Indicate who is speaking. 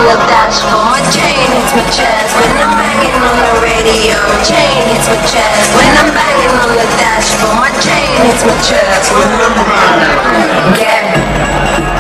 Speaker 1: the dashboard. My chain hits my chest when I'm banging on the radio. Chain hits my chest when I'm banging on the dashboard. My chain hits my chest when I'm banging. Get